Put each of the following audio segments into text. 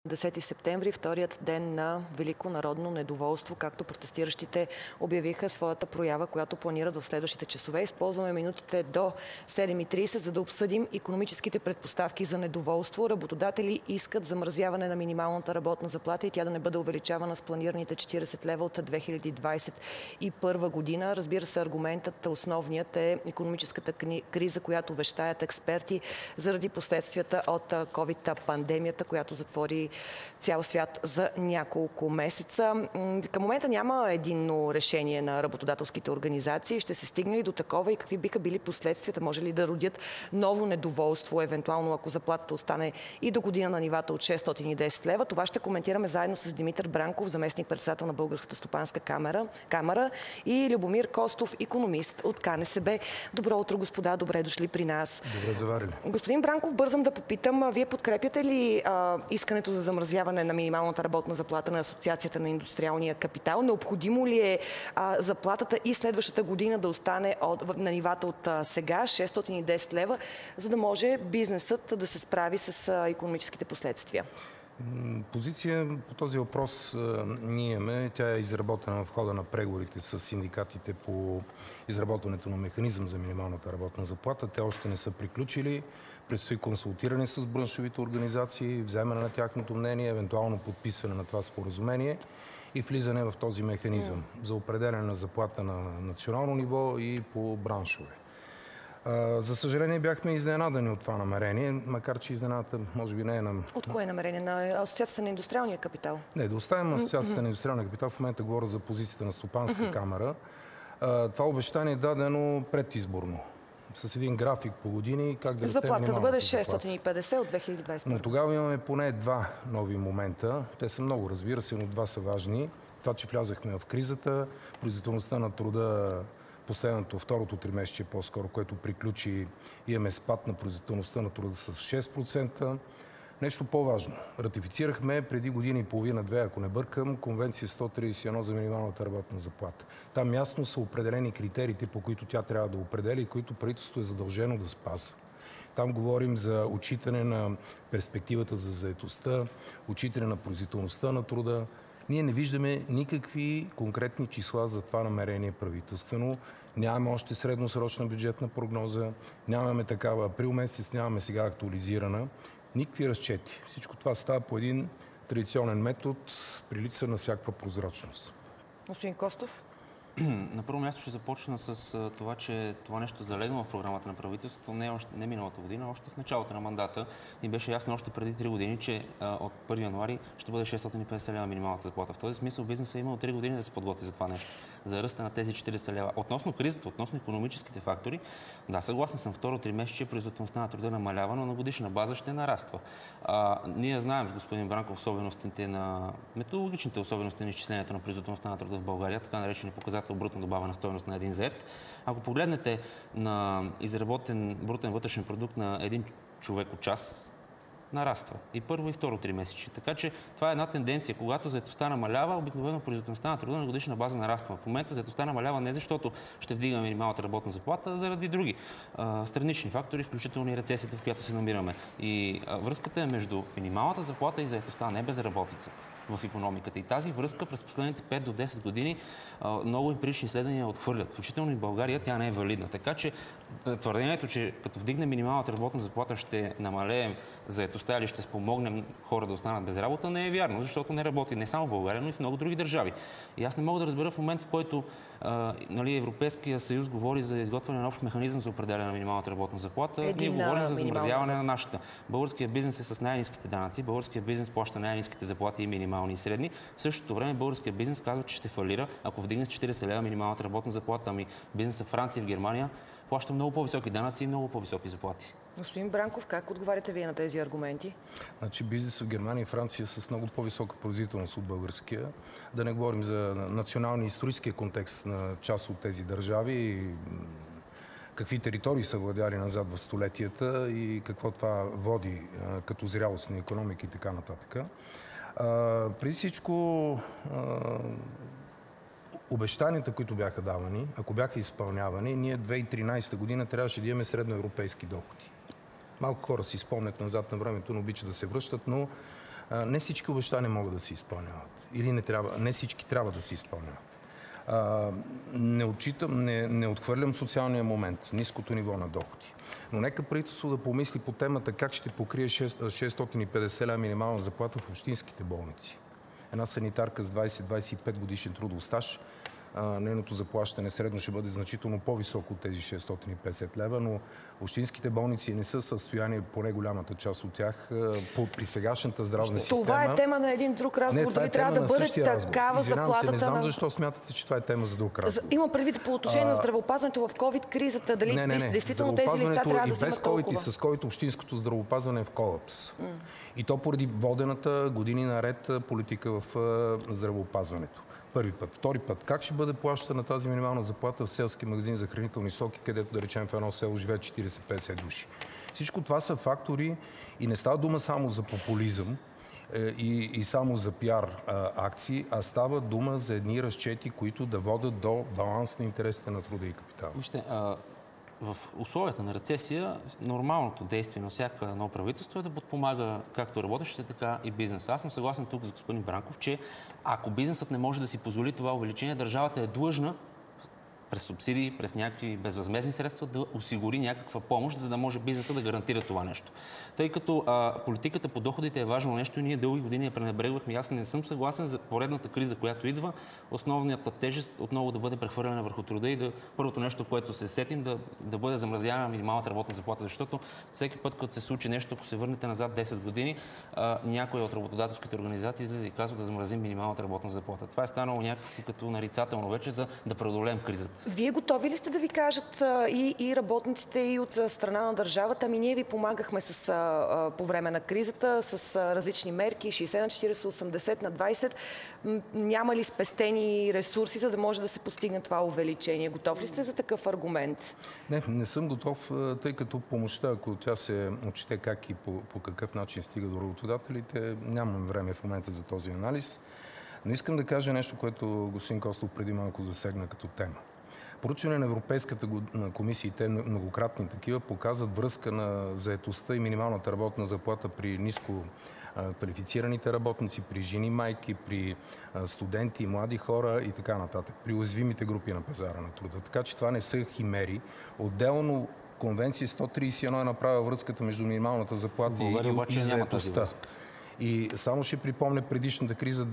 10 септември, вторият ден на Велико народно недоволство, както протестиращите обявиха своята проява, която планират в следващите часове. Използваме минутите до 7:30, за да обсъдим икономическите предпоставки за недоволство. Работодатели искат замразяване на минималната работна заплата и тя да не бъде увеличавана с планираните 40 лева от 2021 година. Разбира се, аргументът основният е икономическата криза, която вещаят експерти заради последствията от COVID-пандемията, която затвори цял свят за няколко месеца. Към момента няма единно решение на работодателските организации. Ще се стигне ли до такова и какви биха били последствията? Може ли да родят ново недоволство, евентуално ако заплатата остане и до година на нивата от 610 лева? Това ще коментираме заедно с Димитър Бранков, заместник-председател на Българската стопанска камара, и Любомир Костов, икономист от КНСБ. Добро утро, господа. Добре дошли при нас. Добре заварили. Господин Бранков, бързам да попитам, вие подкрепяте ли искането за замразяване на минималната работна заплата на Асоциацията на индустриалния капитал? Необходимо ли е заплатата и следващата година да остане на нивата от сега, 610 лева, за да може бизнесът да се справи с икономическите последствия? Позиция по този въпрос ние имаме. Тя е изработена в хода на преговорите с синдикатите по изработването на механизъм за минималната работна заплата. Те още не са приключили. Предстои консултиране с браншовите организации, вземане на тяхното мнение, евентуално подписване на това споразумение и влизане в този механизъм за определяне на заплата на национално ниво и по браншове. За съжаление бяхме изненадани от това намерение, макар че изненадата може би не е на... От кое намерение? На Асоциацията на индустриалния капитал? Не, да оставим Асоциацията на индустриалния капитал. В момента говоря за позицията на Стопанска камара. Това обещание е дадено предизборно, с един график по години, как да заплата да бъде 650 от 2021. Но тогава имаме поне два нови момента. Те са много, разбира се, но два са важни. Това, че влязахме в кризата, производителността на труда последното, второто тримесечие по-скоро, което приключи, имаме спад на производителността на труда с 6%. Нещо по-важно. Ратифицирахме преди година и половина-две, ако не бъркам, Конвенция 131 за минималната работна заплата. Там ясно са определени критериите, по които тя трябва да определя и които правителството е задължено да спазва. Там говорим за отчитане на перспективата за заетостта, отчитане на производителността на труда. Ние не виждаме никакви конкретни числа за това намерение правителствено. Нямаме още средносрочна бюджетна прогноза, нямаме такава април месец, нямаме сега актуализирана. Никакви разчети. Всичко това става по един традиционен метод, при липса на всякаква прозрачност. Господин Костов? На първо място ще започна с това, че това нещо е залегнало в програмата на правителството не миналата година, още в началото на мандата. И беше ясно още преди 3 години, че от 1 януари ще бъде 650 лева минималната заплата. В този смисъл бизнесът е имал 3 години да се подготви за това нещо, за ръста на тези 40 лева. Относно кризата, относно икономическите фактори, да, съгласен съм, второ тримесечие производителността на труда намалява, но на годишна база ще нараства. Ние знаем с господин Бранков особеностите на методологичните особености на изчислението на производителността на труда в България, така наречени показатели брутна добавена стойност на един зает. Ако погледнете на изработен брутен вътрешен продукт на един човек от час, нараства. И първо и второ тримесечие. Така че това е една тенденция. Когато заетостта намалява, обикновено производителността на труда на годишна база нараства. В момента заетостта намалява не защото ще вдигаме минималната работна заплата, а заради други странични фактори, включително и рецесията, в която се намираме. И връзката е между минималната заплата и заетостта, не безработицата в икономиката. И тази връзка през последните 5 до 10 години много емпирични изследвания отхвърлят. Включително и в България тя не е валидна. Така че твърдението, че като вдигне минималната работна заплата ще намалеем заетостта или ще спомогнем хора да останат без работа, не е вярно, защото не работи не само в България, но и в много други държави. И аз не мога да разбера в момент, в който Европейския съюз говори за изготвяне на общ механизъм за определяне на минималната работна заплата. Ние говорим за замразяване на нашата. Българският бизнес е с най-ниските данъци, българският бизнес плаща най-ниските заплати и минимални и средни. В същото време българският бизнес казва, че ще фалира, ако вдигне с 40 лева минималната работна заплата. Ами бизнесът в Франция и в Германия плаща много по-високи данъци и много по-високи заплати. Господин Бранков, как отговаряте вие на тези аргументи? Значи бизнесът в Германия и Франция с много по-висока производителност от българския. Да не говорим за националния историческия контекст на част от тези държави, какви територии са владяли назад в столетията и какво това води като зрялост на икономика и така нататък. Преди всичко обещанията, които бяха давани, ако бяха изпълнявани, ние 2013 година трябваше да имаме средноевропейски доходи. Малко хора си спомнят назад на времето, но обичат да се връщат, но Не всички обещания могат да се изпълняват. Или не всички трябва да се изпълняват. Не отхвърлям социалния момент, ниското ниво на доходи. Но нека правителство да помисли по темата как ще покрие 650 лева минимална заплата в общинските болници. Една санитарка с 20-25 годишен трудов стаж, нейното заплащане средно ще бъде значително по-високо от тези 650 лева, но общинските болници не са в състояние, поне голямата част от тях, при сегашната здравна система. Това е тема на един друг разговор. Дали трябва да бъде такава заплатата? Не знам защо смятате, че това е тема за друг разговор. Имам предвид по отношение на здравеопазването в COVID-кризата. Дали действително тези лица трябва да вземат толкова? И с COVID общинското здравеопазване е в колапс. И то поради водената години наред политика в здравеопазването. Първи път. Втори път. Как ще бъде плащана тази минимална заплата в селски магазин за хранителни стоки, където, да речем, в едно село живеят 40-50 души? Всичко това са фактори и не става дума само за популизъм и само за пиар акции, а става дума за едни разчети, които да водят до баланс на интересите на труда и капитала. В условията на рецесия нормалното действие на всяко едно правителство е да подпомага както работещите, така и бизнеса. Аз съм съгласен тук с господин Бранков, че ако бизнесът не може да си позволи това увеличение, държавата е длъжна през субсидии, през някакви безвъзмездни средства да осигури някаква помощ, за да може бизнеса да гарантира това нещо. Тъй като политиката по доходите е важно нещо и ние дълги години я пренебрегвахме. Аз не съм съгласен за поредната криза, която идва, основната тежест отново да бъде прехвърлена върху труда и първото нещо, което се сетим, да бъде замразявана минималната работна заплата. Защото всеки път, като се случи нещо, ако се върнете назад 10 години, някой от работодателските организации излиза и казва да замразим минималната работна заплата. Това е станало някакси като нарицателно вече, за да преодолеем кризата. Вие готови ли сте да ви кажат и работниците, и от страна на държавата? Ние ви помагахме по време на кризата с различни мерки, 60 на 40, 80 на 20. Няма ли спестени ресурси, за да може да се постигне това увеличение? Готов ли сте за такъв аргумент? Не съм готов, тъй като помощта, ако тя се отчете как и по какъв начин стига до работодателите, нямам време в момента за този анализ. Но искам да кажа нещо, което господин Костов преди малко засегна като тема. Проучване на Европейската комисия, те многократни такива, показват връзка на заетостта и минималната работна заплата при ниско квалифицираните работници, при жени майки, при студенти, млади хора и така нататък, при уязвимите групи на пазара на труда. Така че това не са химери. Отделно Конвенция 131 е направила връзката между минималната заплата и заетостта. И само ще припомня предишната криза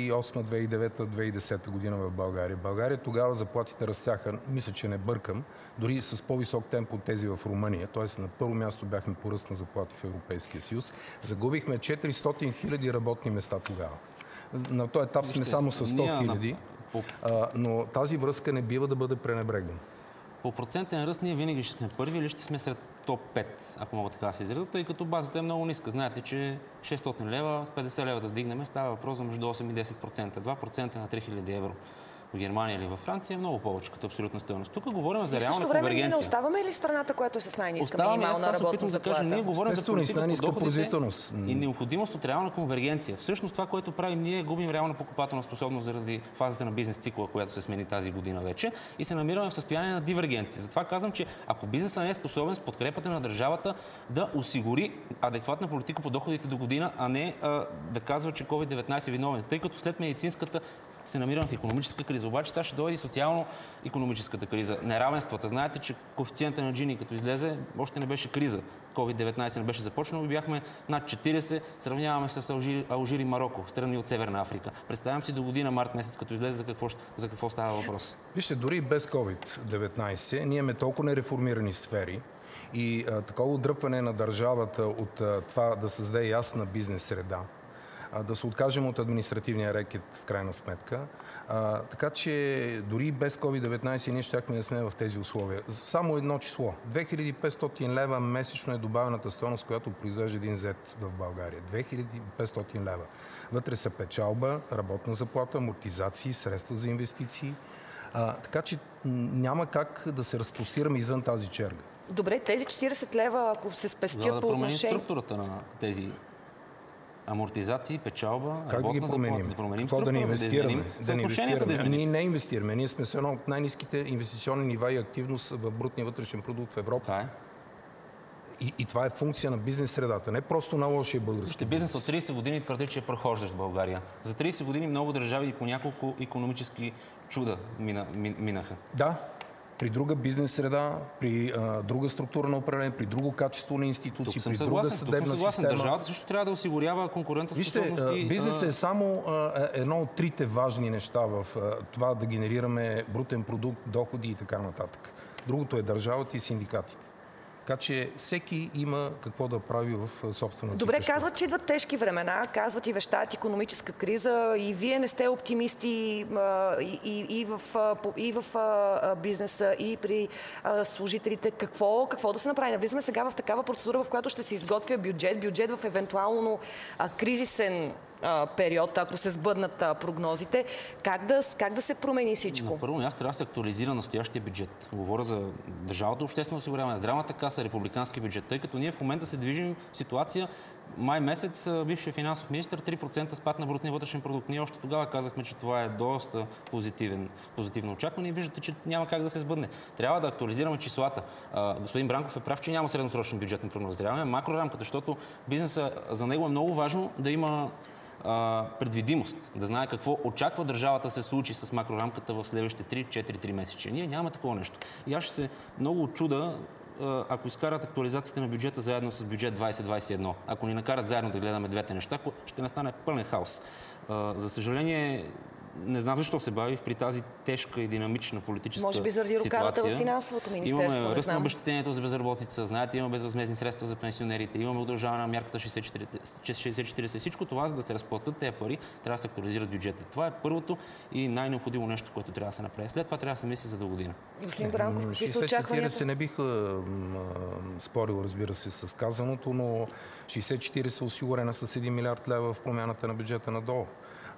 2008-2009-2010 година в България. В България тогава заплатите растяха, мисля, че не бъркам, дори с по-висок темп от тези в Румъния. Т.е. на първо място бяхме по ръст на заплати в Европейския съюз. Загубихме 400 000 работни места тогава. На този етап сме само с 100 000, но тази връзка не бива да бъде пренебрегнана. По процентен ръст ние винаги ще сме първи или ще сме сред топ 5, ако мога така да се изразя, тъй като базата е много ниска. Знаете, че 600 лева, с 50 лева да вдигнем, става въпрос за между 8 и 10%. 2% на 3000 евро в Германия или във Франция е много повече като абсолютна стойност. Тук говорим за реална конвергенция. В същото време ние не оставаме ли страната, която е с най-ниска минимална работна заплата? Ние говорим за политика по доходите и необходимост от реална конвергенция. Всъщност това, което правим ние, губим реална покупателна способност заради фазата на бизнес цикла, която се смени тази година вече и се намираме в състояние на дивергенция. Затова казвам, че ако бизнесът не е способен с подкрепата на държавата да осигури адекватна политика по доходите до година, а не да казва, че COVID-19 е виновен, тъй като след медицинската се намираме в икономическа криза. Обаче сега ще дойде и социално-икономическата криза. Неравенствата. Знаете, че коефициента на Джини, като излезе, още не беше криза. COVID-19 не беше започнал и бяхме над 40. Сравняваме с Алжир и Мароко, страни от Северна Африка. Представям си до година, март месец, като излезе, за какво става въпрос. Вижте, дори без COVID-19 ние имаме толкова нереформирани сфери и такова отдръпване на държавата от това да създаде ясна бизнес среда, да се откажем от административния рекет в крайна сметка. Така че дори без COVID-19 ние щяхме да сме в тези условия. Само едно число. 2500 лева месечно е добавената стойност, която произвежда един зет в България. 2500 лева. Вътре са печалба, работна заплата, амортизации, средства за инвестиции. Така че няма как да се разпростираме извън тази черга. Добре, тези 40 лева, ако се спестят по отношение... структурата на тези амортизации, печалба, как да ги променим? Да променим какво да не инвестираме? Ние не инвестираме. Ние сме с едно от най-ниските инвестиционни нива и активност в брутния вътрешен продукт в Европа. И това е функция на бизнес средата, не просто на лошия български бизнес от 30 години твърди, че е прохождащ в България. За 30 години много държави и по няколко икономически чуда минаха. Да, при друга бизнес среда, при друга структура на управление, при друго качество на институции, при друга съдебна система. Държавата също трябва да осигурява конкурентоспособност. Вижте, бизнесът е само едно от трите важни неща в това да генерираме брутен продукт, доходи и така нататък. Другото е държавата и синдикатите. Така че всеки има какво да прави в собствената си Добре, къща. казват, че идват тежки времена, казват и вещаят икономическа криза, и вие не сте оптимисти и в бизнеса, и при служителите. Какво да се направи? Навлизаме сега в такава процедура, в която ще се изготвя бюджет в евентуално кризисен период, ако се сбъднат прогнозите. Как да се промени всичко? На първо място трябва да се актуализира настоящия бюджет. Говоря за държавното обществено осигуряване, здравната каса, републикански бюджет, тъй като ние в момента се движим в ситуация май месец бившия финансов министър 3% спад на брутния вътрешен продукт. Ние още тогава казахме, че това е доста позитивно очакване и виждате, че няма как да се сбъдне. Трябва да актуализираме числата. Господин Бранков е прав, че няма средносрочен бюджетен прогноз. Трябва макрорамката, защото бизнеса за него е много важно да има предвидимост, да знае какво очаква държавата да се случи с макрорамката в следващите 3-4 месеца. Ние нямаме такова нещо. И аз ще се много чуда, ако изкарат актуализацията на бюджета заедно с бюджет 2021, ако ни накарат заедно да гледаме двете неща, ще настане пълен хаос. За съжаление, не знам защо се бави при тази тежка и динамична политическа ситуация. Може би заради рокадата в финансовото министерство. Имаме ръст на обезщетението за безработица, знаете, имаме безвъзмездни средства за пенсионерите, имаме удължаване на мярката 60-40. Всичко това, за да се разплатят тези пари, трябва да се актуализират бюджети. Това е първото и най-необходимо нещо, което трябва да се направи. След това трябва да се мисли за дългодина. Господин Бранков, какви са очакванията? 60-40 не бих спорил, разбира се, с казаното, но 60-40 е осигурена с 1 милиард лева в промяната на бюджета надолу.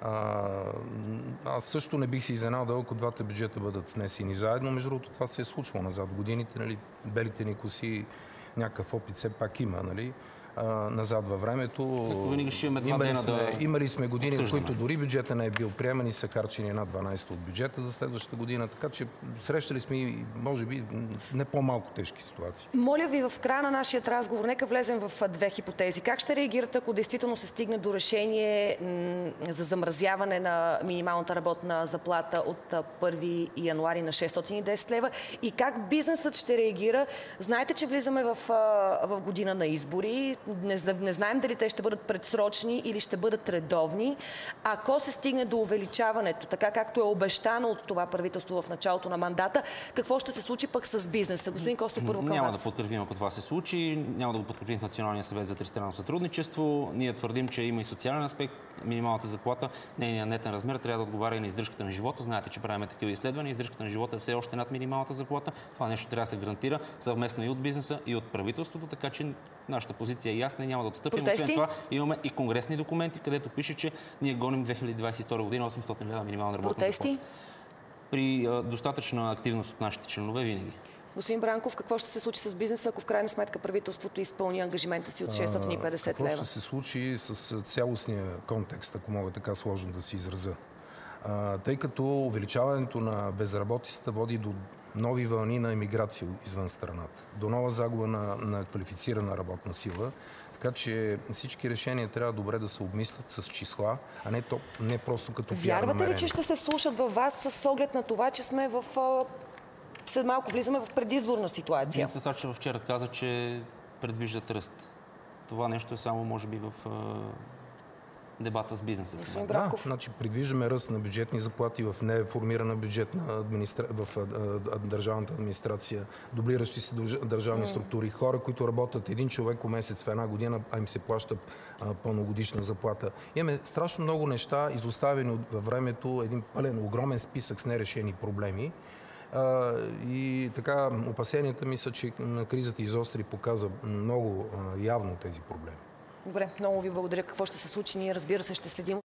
Аз също не бих се изненадал, ако двата бюджета бъдат внесени заедно. Между другото, това се е случвало назад в годините. Нали, белите ни коси, някакъв опит все пак има. Нали, назад във времето. Имали сме години, в които дори бюджета не е бил приеман и са харчени една 12 от бюджета за следващата година. Така че срещали сме и, може би, не по-малко тежки ситуации. Моля ви, в края на нашия разговор, нека влезем в две хипотези. Как ще реагирате, ако действително се стигне до решение за замразяване на минималната работна заплата от 1 януари на 610 лева? И как бизнесът ще реагира? Знаете, че влизаме в година на избори. Не знаем дали те ще бъдат предсрочни или ще бъдат редовни. Ако се стигне до увеличаването, така както е обещано от това правителство в началото на мандата, какво ще се случи пък с бизнеса? Господин Костов, първо към вас. Няма да подкрепим, ако това се случи. Няма да го подкрепим в Националния съвет за тристранно сътрудничество. Ние твърдим, че има и социален аспект. Минималната заплата, нейният нетен размер трябва да отговаря и на издръжката на живота. Знаете, че правим такива изследвания. Издръжката на живота е все още над минималната заплата. Това нещо трябва да се гарантира съвместно и от бизнеса, и от правителството, така че нашата позиция е ясна и няма да отстъпим. Освен това, имаме и конгресни документи, където пише, че ние гоним 2022 година 800 лева минимална работна заплата. При достатъчна активност от нашите членове винаги. Господин Бранков, какво ще се случи с бизнеса, ако в крайна сметка правителството изпълни ангажимента си от 650 лева? Какво ще се случи с цялостния контекст, ако мога така сложно да се изразя? Тъй като увеличаването на безработицата води до нови вълни на емиграция извън страната, до нова загуба на квалифицирана работна сила. Така че всички решения трябва добре да се обмислят с числа, а не просто като пиар намерение. Вярвате ли, че ще се слушат във вас с оглед на това, че сме след малко влизаме в предизборна ситуация? Деница Сачева вчера каза, че предвиждат ръст. Това нещо е само, може би, в дебата с бизнеса. Да, значи предвиждаме ръст на бюджетни заплати в неформирана бюджетна в държавната администрация, дублиращи се държавни структури, хора, които работят един човек по месец в една година, а им се плаща пълногодишна заплата. Имаме страшно много неща, изоставени във времето, един пълен, огромен списък с нерешени проблеми. И така, опасенията ми са, че кризата изостри показа много явно тези проблеми. Добре, много ви благодаря. Какво ще се случи? Ние, разбира се, ще следим.